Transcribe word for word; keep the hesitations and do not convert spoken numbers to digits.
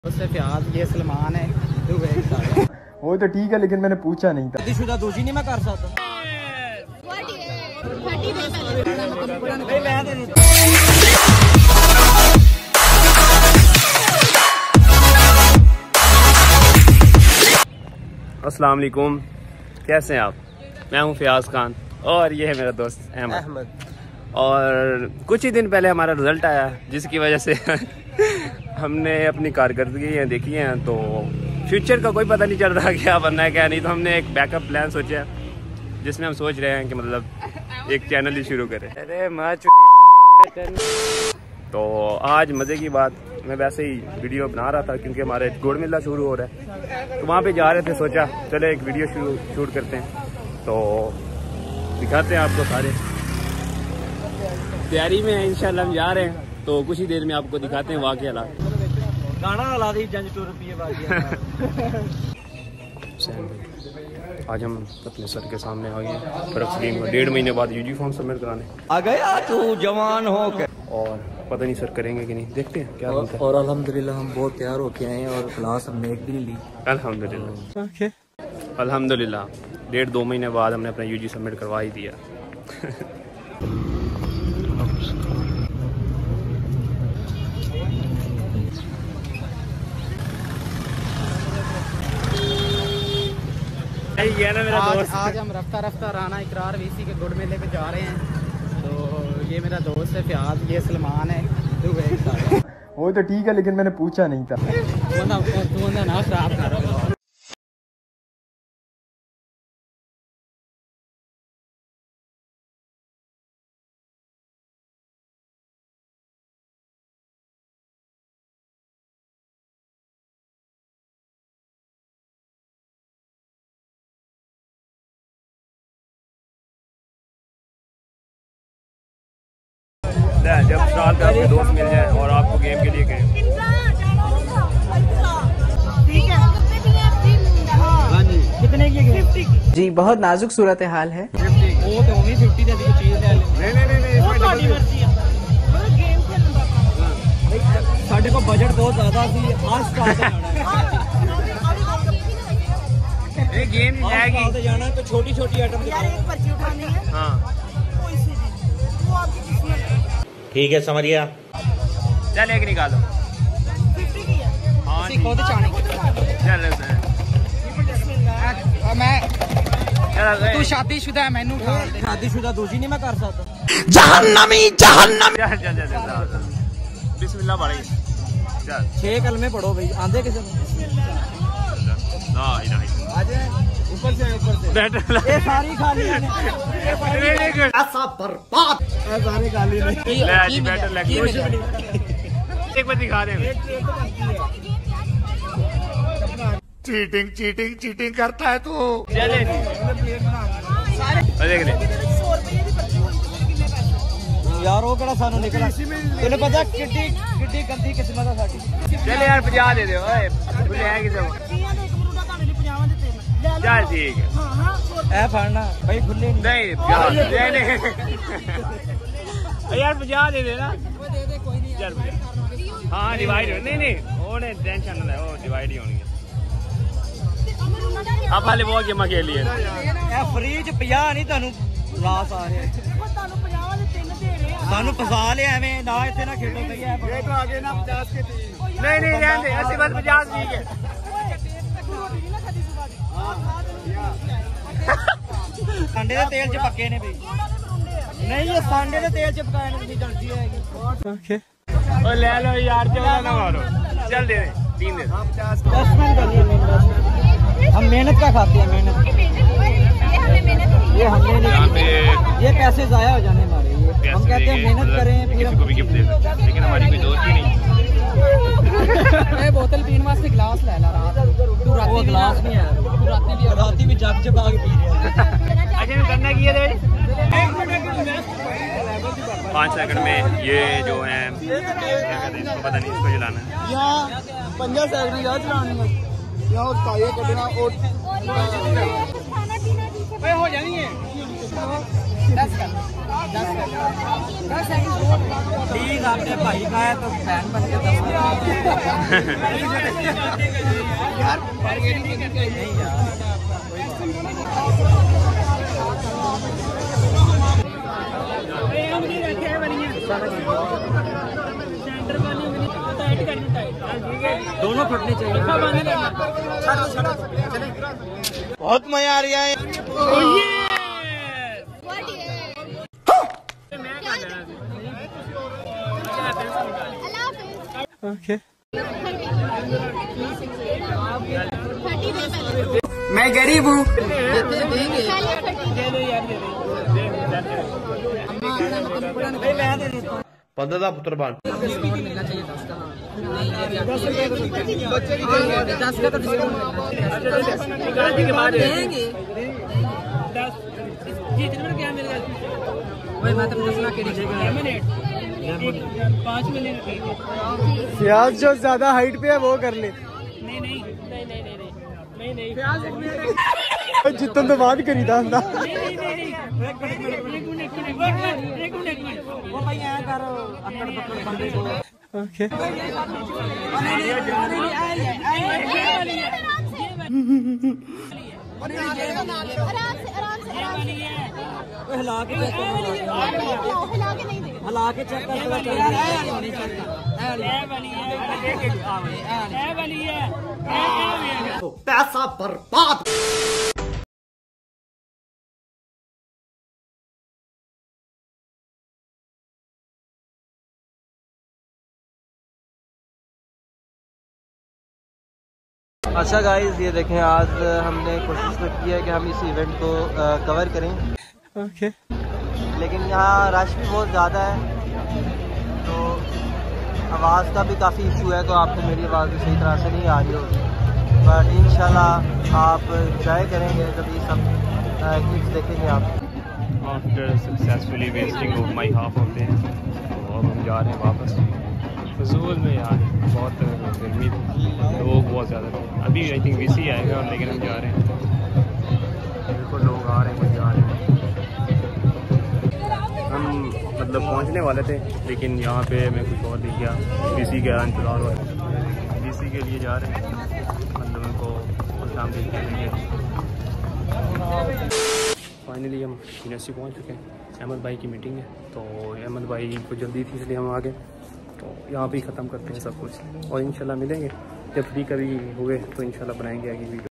उससे प्याज ये सलमान है वो तो ठीक है लेकिन मैंने पूछा नहीं था। शादीशुदा दोषी नहीं मैं कर सकता। अस्सलाम वालेकुम, कैसे हैं आप? मैं हूं फयाज खान और ये है मेरा दोस्त अहमद। और कुछ ही दिन पहले हमारा रिज़ल्ट आया जिसकी वजह से हमने अपनी कारकर्दगी देखी है, तो फ्यूचर का कोई पता नहीं चल रहा क्या बनना है क्या नहीं। तो हमने एक बैकअप प्लान सोचा जिसमें हम सोच रहे हैं कि मतलब एक चैनल ही शुरू करें। अरे माँ तो आज मज़े की बात, मैं वैसे ही वीडियो बना रहा था क्योंकि हमारे गुड़ मिलना शुरू हो रहा है, तो वहाँ पे जा रहे थे, सोचा चले एक वीडियो शुरू शूट करते हैं। तो दिखाते हैं आपको, सारे तैयारी में इंशाल्लाह हम जा रहे हैं, तो कुछ ही देर में आपको दिखाते हैं वाक़ई हालात। गाना ला दी जंज टू रुपये आज हम अपने सर के सामने आ गए फर्क सलीम को डेढ़ महीने बाद यूनिफॉर्म सबमिट कराने आ गया तू जवान हो के। और पता नहीं सर करेंगे कि नहीं, देखते हैं क्या बनता है। और अल्हम्दुलिल्लाह हम बहुत तैयार होके आए हैं और क्लास हमने एक भी नहीं ली। अल्हम्दुलिल्लाह अल्हम्दुलिल्लाह डेढ़ दो महीने बाद हमने अपना यूजी सबमिट करवा ही दिया। ये ना मेरा आज, दोस्त। आज हम रफ्ता रफ्ता राना इकरार वीसी के गुड़ मेले पे जा रहे हैं। तो ये मेरा दोस्त है प्याज, ये सलमान है। वो तो ठीक है लेकिन मैंने पूछा नहीं था। तू ना खराब कर जब साल पे आपके दोस्त मिल जाए और आपको गेम के लिए कहें। कितने की जी बहुत नाजुक सूरत हाल है। वो तो होगी फिफ्टी चीज ले नहीं नहीं नहीं साढ़े को बजट बहुत ज्यादा थी। आज ये गेम जाएगी जाना है तो छोटी छोटी आइटम हाँ ठीक है समझिए। चल एक निकालो। हाँ खुद चाने चल मैं तू शादीशुदा है, मैनू शादीशुदा दोषी नहीं मैं कर सकता। जहन्नमी जहन्नम। चल चल चल बिस्मिल्लाह पढ़े। चल छह कलमे पढ़ो भाई, आंधे किसे ऊपर से ऊपर से बैठल ये सारी खाली है। ऐसा बर्बाद सारी खाली नहीं। ले जी बैठल लग एक बार दिखा रहे हैं। चीटिंग चीटिंग चीटिंग करता है तू। चले देख ले यार वो कड़ा सानू निकला, तूने पता किड्डी किड्डी गंदी किस्मत है साडी। चले यार पचास दे दे ओए, मुझे है किसे चल ठीक है। ए फड़ना भाई खुले नहीं प्यार नहीं यार पचास दे देना। चल हाँ डिवाइड नहीं नहीं वो नहीं टेंशन ना है, वो डिवाइड ही होनी है। अब वाले वो गेम खेली है ए फ्री च पचास नहीं तानू लास आ रहे सानू फसा ले एवें ना इथे ना खेलो भैया। ये तो आगे ना पचास के नहीं नहीं रहने दे, ऐसे बस पचास ठीक है। सांडे दे तेल च पक्के ने भाई, नहीं ये सांडे दे तेल च पकाए ने तुसी जानती है। ओ ले लो यार, चौदह ना मारो। चल दे तीन दे। इन्वेस्टमेंट करिए, हम मेहनत का खाते हैं, मेहनत ये हमने नहीं, ये पैसे जाया हो जाने हमारे। ये हम कहते हैं मेहनत करें, किसी को भी गिफ्ट दे सकते, लेकिन हमारी कोई दोस्त ही नहीं। बोतल पीने वास्ते गिलास ले ला रहा तू, राती गिलास नहीं है, तू राती भी राती भी जग जग आके पी रहा है। अच्छा करना की है पाँच सेकंड में ये जो है क्या कहते हैं इसको, पता नहीं इसको जलाना है। यहाँ पंजा सेकंड याद चलानी है, यहाँ काये कटना और हो जानी है। ठीक आपने भाई का है तो फैन बन के दस यार नहीं यार दोनों फटने चाहिए। बहुत मजा आ रहा है। ओके मैं गरीब हूँ। पंद्रह का पुत्र बन दस का तो देंगे। वही मैं तो दसना के पाँच मिनट फयाज जो ज्यादा हाइट पे है वो कर ले। नहीं नहीं नहीं नहीं नहीं नहीं जितन तो बात करी था अंदा ओके हिला के हिला के चेक कर पैसा बर्बाद। अच्छा गाइस ये देखें आज हमने कोशिश तो की है कि हम इस इवेंट को आ, कवर करें ओके लेकिन यहाँ रश भी बहुत ज़्यादा है तो आवाज़ का भी काफ़ी इशू है तो आपको मेरी आवाज़ भी सही तरह से नहीं आ रही होगी बट इंशाल्लाह आप ट्राई करेंगे जब ये सब क्लिप्स देखेंगे आप। After successfully wasting of my half of day तो अब हम जा रहे हैं वापस फजूल में यार बहुत गर्मी थी लोग बहुत ज़्यादा थे अभी आई थिंक वीसी आएगा लेकिन हम जा रहे हैं बिल्कुल लोग आ रहे हैं कुछ जा रहे हैं हम मतलब पहुंचने वाले थे लेकिन यहाँ पे मैं कुछ और नहीं किया वीसी का इंतजार हो रहा है वीसी के लिए जा रहे हैं मतलब उनको शाम देख के फाइनली हम यूनिवर्सिटी पहुँच चुके हैं अहमद भाई की मीटिंग है तो अहमद भाई को जल्दी थी इसलिए हम आ गए तो यहाँ पे ही ख़त्म करते हैं सब कुछ और इंशाल्लाह मिलेंगे जब फ्री कभी हुए तो इंशाल्लाह बनाएंगे आगे वीडियो।